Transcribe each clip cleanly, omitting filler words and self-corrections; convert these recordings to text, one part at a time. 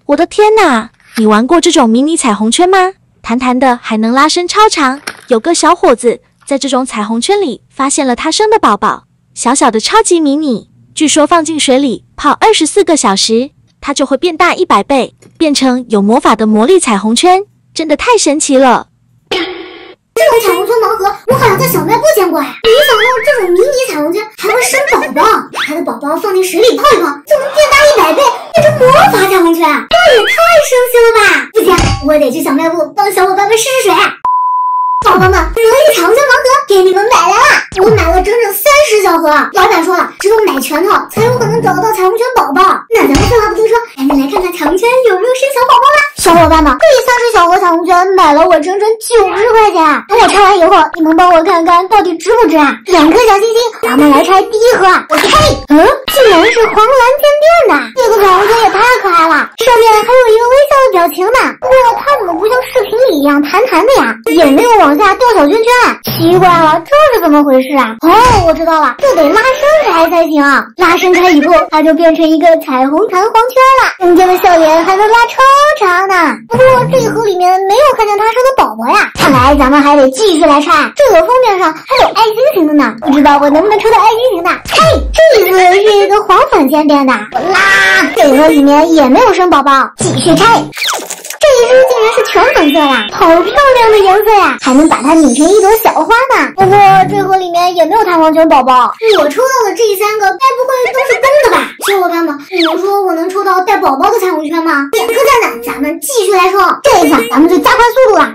我的天哪！你玩过这种迷你彩虹圈吗？弹弹的还能拉伸超长。有个小伙子在这种彩虹圈里发现了他生的宝宝，小小的超级迷你，据说放进水里泡24个小时，它就会变大100倍，变成有魔法的魔力彩虹圈，真的太神奇了。 这种彩虹圈盲盒我好像在小卖部见过哎，没想到这种迷你彩虹圈还会生宝宝，把它的宝宝放进水里泡一泡，就能变大100倍，变成魔法彩虹圈，这也太神奇了吧！不行，我得去小卖部帮小伙伴们试试水。宝宝们，魔力彩虹圈盲盒给你们买来了！我买了整整30小盒，老板说了，只有买全套才有可能找到彩虹圈宝宝。那咱们废话不多说，赶紧来看看彩虹圈有没有生小宝宝吧！小伙伴们，这30小盒彩虹圈买了我整整90块钱。等我拆完以后，你们帮我看看到底值不值啊？2颗小星星，咱们来拆第一盒。我去拆，竟然是黄蓝渐变的，这个彩虹圈也太可爱了，上面还有一个微笑的表情呢。不过它怎么不像视频里一样弹弹的呀？也没有往下掉小圈圈，奇怪了，这是怎么回事啊？哦，我知道了，这得拉伸开才行。拉伸开以后，它就变成一个彩虹弹簧圈了，中间的笑脸还能拉超长呢。不过这一盒里面没有看见它生的宝宝呀，看来咱们还得继续来拆。这个封面上还有爱心型的呢，不知道我能不能抽到爱心型的？嘿，这一盒是一个黄粉渐变的，我拉，这盒里面也没有生宝宝，继续拆。这一只竟然是全粉色啦，好漂亮的颜色呀，还能把它拧成一朵小花呢。不过这盒里面也没有弹簧圈宝宝。我抽到的这3个该不会都是公的吧？小伙伴们，你们说我能抽到带宝宝的彩虹圈吗？点个赞呢，咱们继续来抽，这一次咱们就加快速度了。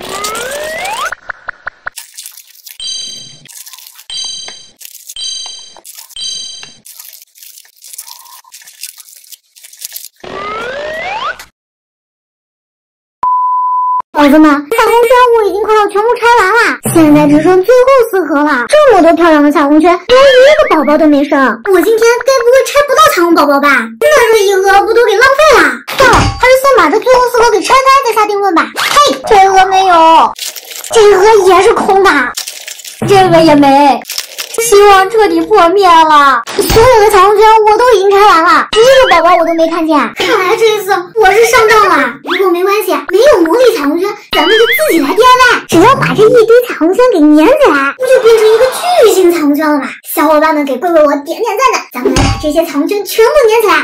宝子们，彩虹圈我已经快要全部拆完了，现在只剩最后4盒了。这么多漂亮的彩虹圈，连一个宝宝都没生。我今天该不会拆不到彩虹宝宝吧？那这一盒不都给浪费了？算了，还是先把这最后4盒给拆开再下定论吧。嘿，这盒没有，这盒也是空的，这个也没。希望彻底破灭了。所有的彩虹圈我都已经拆完了，一个宝宝我都没看见。看来这一次我是上当了。不过没关系，没有魔力彩虹圈，咱们就自己来 DIY。只要把这一堆彩虹圈给粘起来，不就变成一个巨型彩虹圈了吗？小伙伴们给贵贵我点点赞的，咱们来把这些彩虹圈全部粘起来。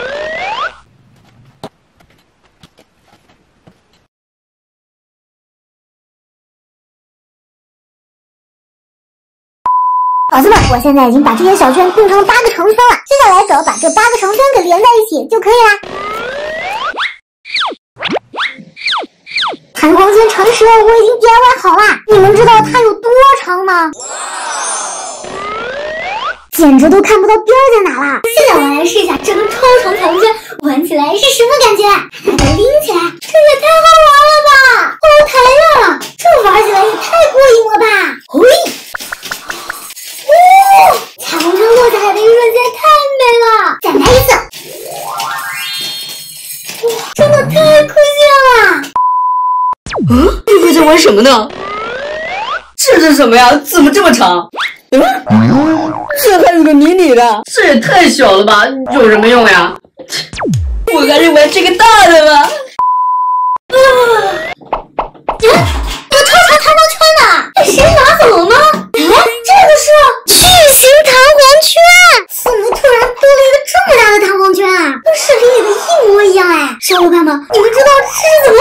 宝子们，我现在已经把这些小圈拼成8个长圈了，接下来只要把这8个长圈给连在一起就可以啦。弹簧圈长蛇我已经 DIY 好了，你们知道它有多长吗？简直都看不到边在哪了。现在我来试一下这个超长彩虹圈玩起来是什么感觉，把它拎起来，这也太好玩了吧！好弹呀，这玩起来也太过瘾了吧！嘿。彩虹圈落下来的一瞬间太美了，再来一次！哇，真的太可惜了！ 贵贵在玩什么呢？这是什么呀？怎么这么长？这还有个迷你的，这也太小了吧？有什么用呀？我还是玩这个大的吧。 有超长弹簧圈呢，被谁拿走了呢？这个是巨型弹簧圈，怎么突然多了一个这么大的弹簧圈啊？跟视频里的一模一样哎！小伙伴们，你们知道这是怎么